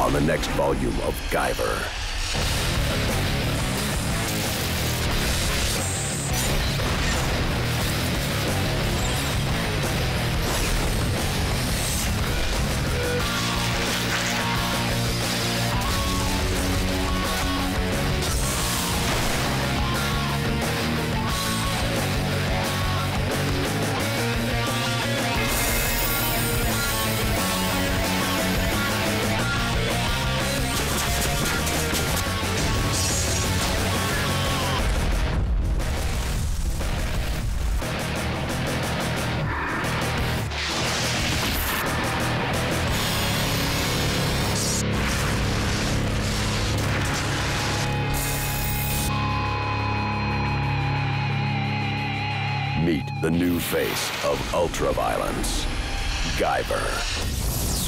on the next volume of Guyver. Meet the new face of ultraviolence, Guyver.